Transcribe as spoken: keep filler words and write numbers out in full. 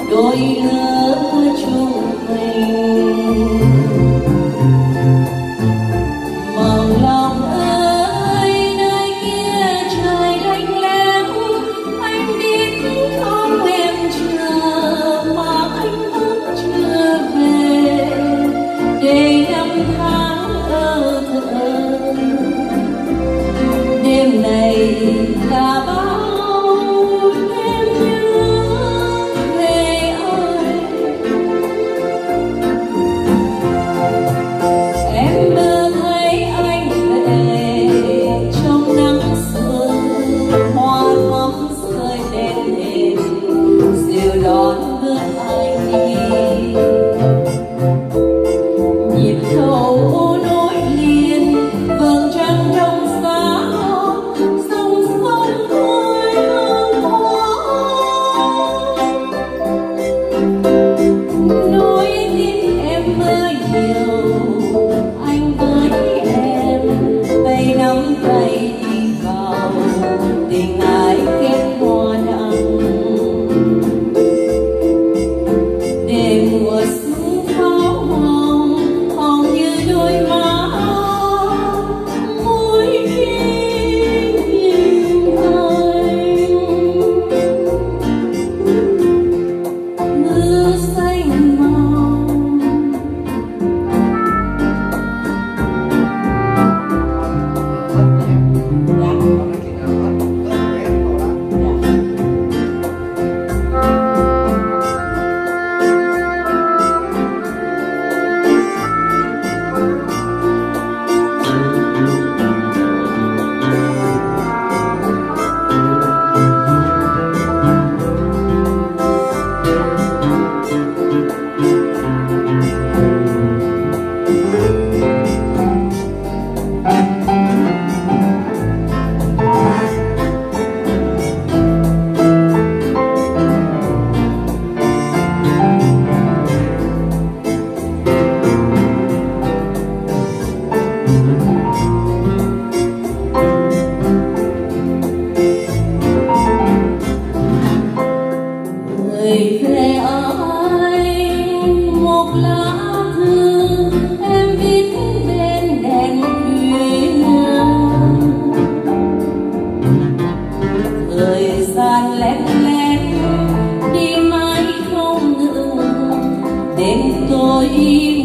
đôi lứa chung mình. Mong lòng ơi nơi kia trời lạnh lẽo, anh biết không em chờ mà anh vẫn chưa về, để năm tháng ơ thơ đêm này là bao đêm nhớ về anh. Em mơ thấy anh về trong nắng sương, hoa thắm rơi lên đền dìu đón bước anh đi. Nhịp thấu nối liền vầng trăng trong sáng, sông sông khói hương hoa. Nỗi tin em mơ nhiều, anh với em tay nắm tay đi vào tình ái kết hoa đắng. Đêm mùa xuân pháo hồng hồng như đôi má mỗi khi nhìn anh. Mưa xanh màu gửi về anh một lá thư em viết bên đèn khuya. Thời gian lén lén đi mãi không ngừng, đêm tối